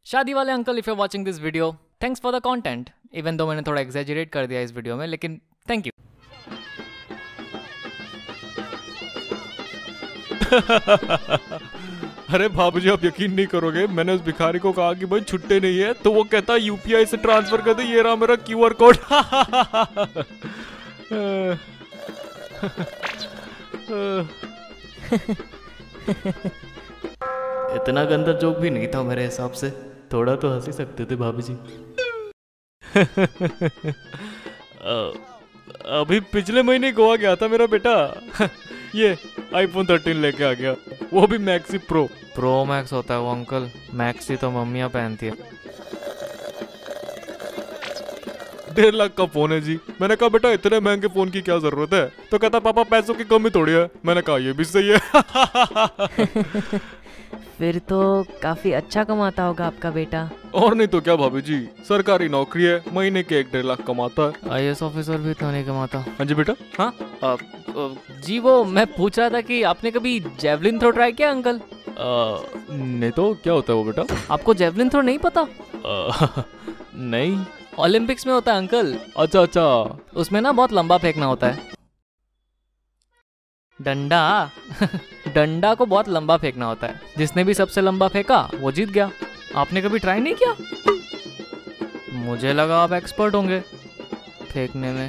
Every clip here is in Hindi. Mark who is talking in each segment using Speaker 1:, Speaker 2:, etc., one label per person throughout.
Speaker 1: शादी वाले uncle, if you watching this video, thanks for the content. Even though मैंने थोड़ा एग्जैजरेट कर दिया इस वीडियो में, लेकिन थैंक यू।
Speaker 2: अरे भाभी जी, आप यकीन नहीं करोगे, मैंने उस भिखारी को कहा कि भाई छुट्टे नहीं है, तो वो कहता यूपीआई से ट्रांसफर कर दे, ये रहा मेरा क्यूआर कोड।
Speaker 1: इतना गंदा जोक भी नहीं था मेरे हिसाब से, थोड़ा तो हंस ही सकते थे भाभी जी।
Speaker 2: अभी पिछले महीने गोवा गया था मेरा बेटा। ये आईफोन 13 लेके आ गया, वो भी मैक्सी
Speaker 1: प्रो मैक्स होता है वो अंकल, मैक्सी तो मम्मियाँ पहनती है।
Speaker 2: 1.5 लाख का फोन है जी। मैंने कहा बेटा इतने महंगे फोन की क्या जरूरत है, तो कहता पापा पैसों की कमी थोड़ी है। मैंने कहा ये भी सही है।
Speaker 3: फिर तो काफी अच्छा कमाता होगा आपका बेटा।
Speaker 2: और नहीं तो क्या भाभी जी, सरकारी नौकरी है, महीने के 1-1.5 लाख कमाता है।
Speaker 1: आईएएस ऑफिसर भी इतना नहीं कमाता।
Speaker 2: हाँ जी बेटा।
Speaker 1: हाँ जी, वो मैं पूछ रहा था कि आपने कभी जेवलिन थ्रो ट्राई किया अंकल?
Speaker 2: नहीं तो क्या होता है वो बेटा?
Speaker 1: आपको जेवलिन थ्रो नहीं पता?
Speaker 2: नहीं।
Speaker 1: ओलंपिक्स में होता है अंकल।
Speaker 2: अच्छा अच्छा।
Speaker 1: उसमें ना बहुत लंबा फेंकना होता है, डंडा। डंडा को बहुत लंबा फेंकना होता है, जिसने भी सबसे लंबा फेंका वो जीत गया। आपने कभी ट्राई नहीं किया? मुझे लगा आप एक्सपर्ट होंगे फेंकने में।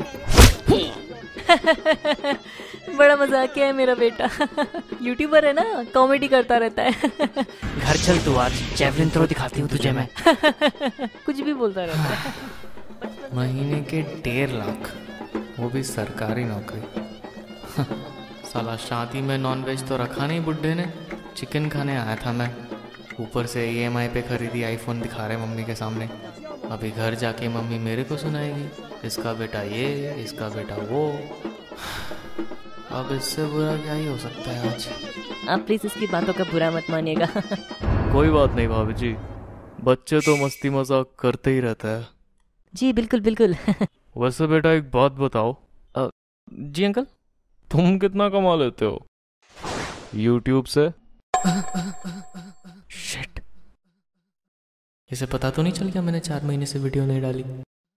Speaker 3: बड़ा मजाकिया है मेरा बेटा। यूट्यूबर है ना, कॉमेडी करता रहता है।
Speaker 1: घर चल तू, आज जेवलिन थ्रो दिखाती हूँ तुझे मैं।
Speaker 3: कुछ भी बोलता रहता है।
Speaker 1: महीने के 1.5 लाख, वो भी सरकारी नौकरी। साला शादी में नॉनवेज तो रखा नहीं बुड्ढे ने, चिकन खाने आया था मैं। ऊपर से ईएमआई पे खरीदी आईफोन दिखा रहे मम्मी के सामने। अभी घर जाके मम्मी मेरे को सुनाएगी, इसका बेटा ये, इसका बेटा वो। अब इससे बुरा क्या ही हो सकता है आज।
Speaker 3: आप प्लीज इसकी बातों का बुरा मत मानिएगा।
Speaker 2: कोई बात नहीं भाभी जी, बच्चे तो मस्ती मजाक करते ही रहता है।
Speaker 3: जी बिल्कुल बिल्कुल।
Speaker 2: वैसे बेटा एक बात बताओ।
Speaker 1: जी अंकल।
Speaker 2: तुम कितना कमा लेते हो यूट्यूब से?
Speaker 1: शिट, इसे पता तो नहीं चल गया मैंने 4 महीने से वीडियो नहीं डाली।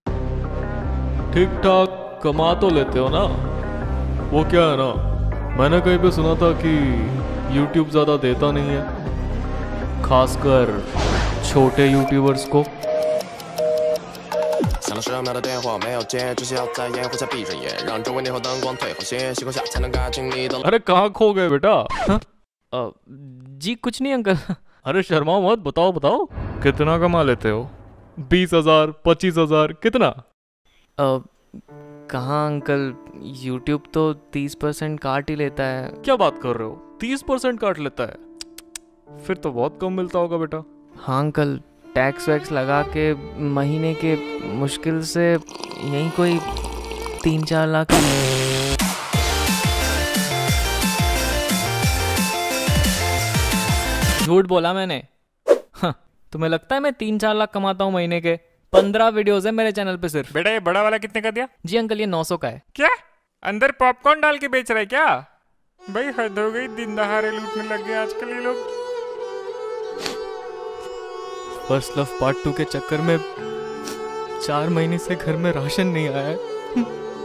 Speaker 2: ठीक ठाक कमा तो लेते हो ना? वो क्या है ना, मैंने कहीं पे सुना था कि यूट्यूब ज्यादा देता नहीं है, खासकर छोटे यूट्यूबर्स को।
Speaker 4: 响了10秒的电话没有接，只需要在烟雾下闭着眼，让周围霓虹灯光退后些，星空下才能看清你的。
Speaker 2: अरे कहाँ खो गए बेटा?
Speaker 1: जी कुछ नहीं अंकल।
Speaker 2: अरे शर्माओ मत, बताओ बताओ कितना कमा लेते हो? 20,000, 25,000, कितना?
Speaker 1: कहाँ अंकल, यूट्यूब तो 30% काट ही लेता है।
Speaker 2: क्या बात कर रहे हो, 30% काट लेता है? फिर तो बहुत कम मिलता होगा बेटा।
Speaker 1: हाँ अंकल, टैक्स वैक्स लगा के महीने के मुश्किल से यही कोई 3-4 लाख। झूठ बोला मैंने। हाँ, तुम्हें लगता है मैं 3-4 लाख कमाता हूँ महीने के? 15 वीडियोस है मेरे चैनल पे सिर्फ।
Speaker 5: बेटा ये बड़ा वाला कितने का दिया?
Speaker 1: जी अंकल, ये 900 का है।
Speaker 5: क्या अंदर पॉपकॉर्न डाल के बेच रहा है क्या? भाई हद हो गई, दिन दहाड़े लूटने लग गए आजकल ये लोग।
Speaker 2: फर्स्ट लव पार्ट 2 के चक्कर में 4 महीने से घर में राशन नहीं आया है।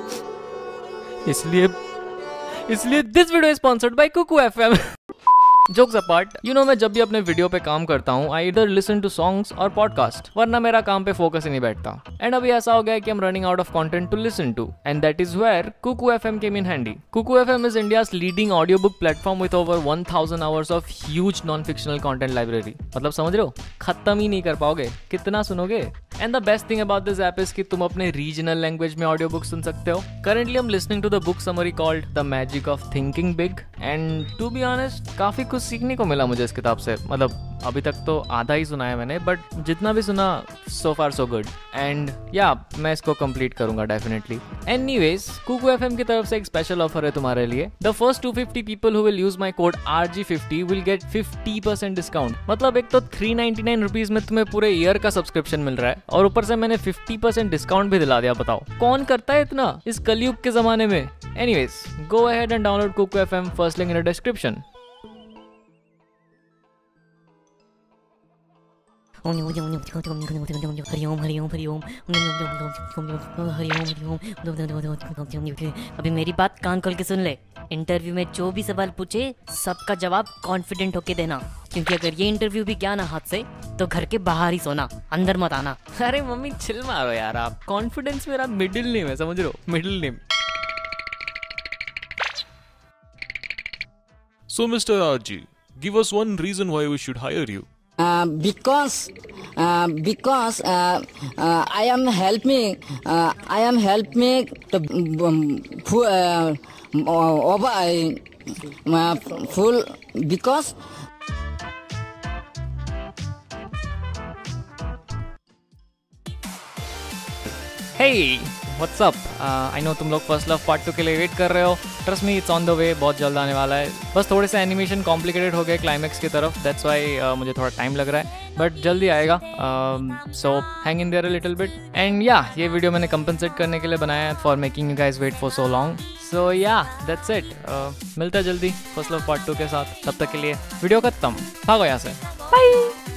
Speaker 1: इसलिए this video is sponsored by Kuku FM. Jokes apart, you know मैं जब भी अपने वीडियो पे काम करता हूँ, आई इधर लिसन टू सॉन्ग्स और पॉडकास्ट, वरना मेरा काम पे फोकस ही नहीं बैठता। एंड अभी ऐसा हो गया है कि I'm running out of content to listen to, and that is where Kuku FM came in handy. Kuku FM is India's leading audiobook platform with over 1000 hours of huge non-fictional content library. मतलब समझ रहे हो, खत्म ही नहीं कर पाओगे, कितना सुनोगे। And the best thing about this app is कि तुम अपने रीजनल लैंग्वेज में ऑडियो बुक सुन सकते हो। Currently I'm listening to the book summary called The Magic of Thinking Big, and to be honest काफी कुछ सीखने को मिला मुझे इस किताब से। मतलब अभी तक तो आधा ही सुना है मैंने, बट जितना भी सुना सो फार सो गुड। एंड या मैं इसको कंप्लीट करूंगा डेफिनेटली। एनीवेज, कुकू एफएम की तरफ से एक स्पेशल ऑफर है तुम्हारे लिए। The first 250 people who will use my code RG50 will get 50% discount. मतलब एक तो 399 रुपीज में तुम्हें पूरे ईयर का सब्सक्रिप्शन मिल रहा है, और ऊपर से मैंने 50% डिस्काउंट भी दिला दिया। बताओ कौन करता है इतना इस कलयुग के जमाने में। Anyways, go ahead and download Kuku FM, first link in the description.
Speaker 3: हरिओम हरिओम हरिओम अभी मेरी बात कान खोल के सुन ले। इंटरव्यू में जो भी सवाल पूछे सबका जवाब कॉन्फिडेंट होके देना, क्योंकि अगर ये इंटरव्यू भी गया ना हाथ से तो घर के बाहर ही सोना, अंदर मत आना।
Speaker 1: अरे मम्मी चिल मारो यार आप, कॉन्फिडेंस मेरा मिडिल नेम है, समझ रहे हो, middle name.
Speaker 2: So, Mr. Raji, give us one reason why we should hire you.
Speaker 6: Because I am helping to full because
Speaker 1: Hey, what's up? I know तुम लोग फर्स्ट लव पार्ट 2 के लिए वेट कर रहे हो। Trust me, it's on the way, बहुत जल्द आने वाला है। बस थोड़े से एनिमेशन कॉम्प्लिकेटेड हो गए क्लाइमैक्स की तरफ, दैट्स वाई मुझे थोड़ा टाइम लग रहा है, बट जल्दी आएगा। So hang in there a little bit. And yeah, ये वीडियो मैंने कंपनसेट करने के लिए बनाया है for making you guys wait for so long. So yeah, that's it. मिलता है जल्दी फर्स्ट लव पार्ट 2 के साथ, तब तक के लिए वीडियो खत्म, भागो यहाँ से, बाय।